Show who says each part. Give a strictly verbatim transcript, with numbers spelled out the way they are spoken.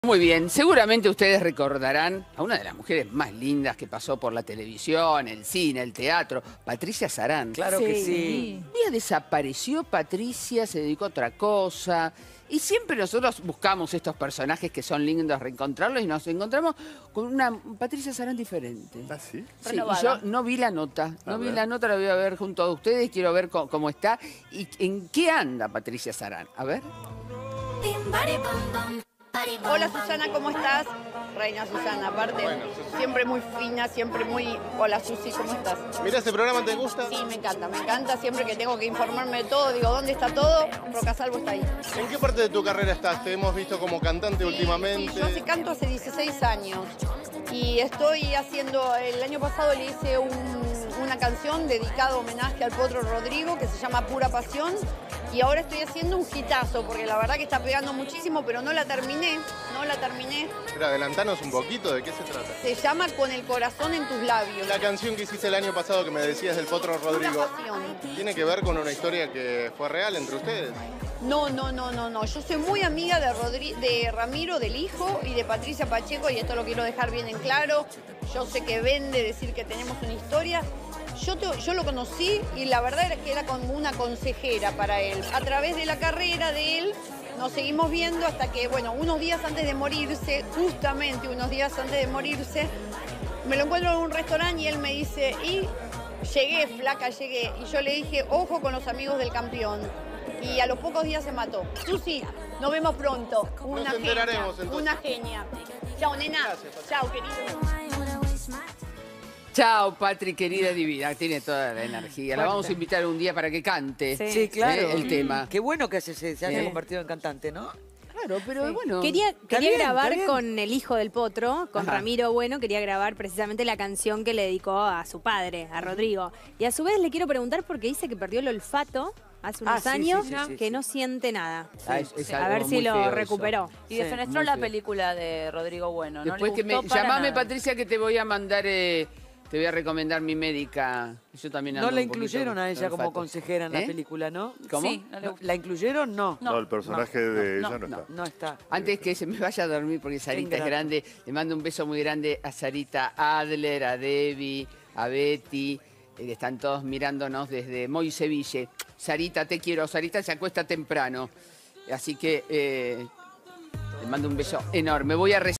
Speaker 1: Muy bien, seguramente ustedes recordarán a una de las mujeres más lindas que pasó por la televisión, el cine, el teatro, Patricia Sarán.
Speaker 2: Claro
Speaker 3: Sí.
Speaker 2: que sí.
Speaker 1: Un día desapareció Patricia, se dedicó a otra cosa. Y siempre nosotros buscamos estos personajes que son lindos, reencontrarlos, y nos encontramos con una Patricia Sarán diferente.
Speaker 3: ¿Ah, sí?
Speaker 1: Sí, y yo no vi la nota, no
Speaker 3: A
Speaker 1: vi
Speaker 3: ver.
Speaker 1: la nota, la voy a ver junto a ustedes, quiero ver cómo, cómo está y en qué anda Patricia Sarán. A ver.
Speaker 4: Hola Susana, ¿cómo estás? Reina Susana, aparte,
Speaker 3: Bueno, Susi.
Speaker 4: siempre muy fina, siempre muy... Hola Susi, ¿cómo estás?
Speaker 3: Mira, ¿este programa te gusta?
Speaker 4: Sí, me encanta, me encanta, siempre que tengo que informarme de todo, digo, ¿dónde está todo? Rocasalvo está ahí.
Speaker 3: ¿En qué parte de tu carrera estás? Te hemos visto como cantante
Speaker 4: Sí,
Speaker 3: últimamente.
Speaker 4: sí, yo hace canto hace dieciséis años y estoy haciendo, el año pasado le hice un- una canción dedicada a homenaje al Potro Rodrigo que se llama Pura Pasión y ahora estoy haciendo un hitazo porque la verdad que está pegando muchísimo, pero no la terminé, no la terminé.
Speaker 3: Pero adelantanos un poquito, ¿de qué se trata?
Speaker 4: Se llama Con el corazón en tus labios.
Speaker 3: La canción que hiciste el año pasado que me decías del Potro Rodrigo,
Speaker 4: Pura pasión.
Speaker 3: ¿tiene que ver con una historia que fue real entre ustedes?
Speaker 4: No, no, no, no, no. Yo soy muy amiga de, Rodri- de Ramiro, del hijo, y de Patricia Pacheco, y esto lo quiero dejar bien en claro. Yo sé que vende decir que tenemos una historia. Yo, te- yo lo conocí y la verdad era que era como una consejera para él. A través de la carrera de él nos seguimos viendo hasta que, bueno, unos días antes de morirse, justamente unos días antes de morirse, me lo encuentro en un restaurante y él me dice, y llegué, flaca, llegué. Y yo le dije, ojo con los amigos del campeón. Y a los pocos días se mató. Susi, nos vemos pronto. Una
Speaker 3: Nos
Speaker 4: genia,
Speaker 3: enteraremos, entonces.
Speaker 4: una genia. Chao, nena.
Speaker 3: Gracias, Patricia.
Speaker 4: Chao, querido.
Speaker 1: Chao, Patri, querida divina, tiene toda la energía. La vamos a invitar un día para que cante
Speaker 2: Sí, claro.
Speaker 1: eh, el tema.
Speaker 2: Qué bueno que se, se haya
Speaker 1: Sí.
Speaker 2: convertido en cantante, ¿no?
Speaker 1: Claro, pero bueno.
Speaker 5: Quería, quería
Speaker 2: bien,
Speaker 5: grabar
Speaker 2: está bien.
Speaker 5: con el hijo del Potro, con
Speaker 1: Ajá.
Speaker 5: Ramiro Bueno, quería grabar precisamente la canción que le dedicó a su padre, a Rodrigo. Y a su vez le quiero preguntar porque dice que perdió el olfato hace unos
Speaker 2: Ah, sí,
Speaker 5: años,
Speaker 2: sí, sí, sí,
Speaker 5: que
Speaker 2: sí.
Speaker 5: no siente nada.
Speaker 1: Ah, es- es
Speaker 5: A
Speaker 1: algo
Speaker 5: ver si
Speaker 1: muy
Speaker 5: lo
Speaker 1: feo eso.
Speaker 5: recuperó.
Speaker 6: Y
Speaker 2: Sí,
Speaker 6: defenestró
Speaker 1: muy
Speaker 6: la
Speaker 1: feo.
Speaker 6: película de Rodrigo Bueno.
Speaker 1: Después
Speaker 6: no
Speaker 1: que
Speaker 6: le
Speaker 1: me
Speaker 6: gustó para
Speaker 1: llamame,
Speaker 6: nada.
Speaker 1: Patricia, que te voy a mandar, eh, te voy a recomendar mi médica. Yo también
Speaker 2: No
Speaker 1: ando
Speaker 2: la
Speaker 1: un poquito
Speaker 2: incluyeron a ella
Speaker 1: con
Speaker 2: como
Speaker 1: olfato.
Speaker 2: consejera en la
Speaker 1: ¿Eh?
Speaker 2: película, ¿no?
Speaker 1: ¿Cómo?
Speaker 6: Sí, no le
Speaker 2: No,
Speaker 6: gustó.
Speaker 2: ¿La incluyeron? No.
Speaker 6: No.
Speaker 7: No, el personaje de ella no,
Speaker 1: no.
Speaker 7: está.
Speaker 2: No está.
Speaker 1: Antes que se me vaya a dormir, porque Sarita es
Speaker 2: ingrato.
Speaker 1: grande, le mando un beso muy grande a Sarita Adler, a Debbie, a Betty, eh, que están todos mirándonos desde Moiseville. Sarita, te quiero. Sarita se acuesta temprano. Así que eh, le mando un beso enorme. Voy a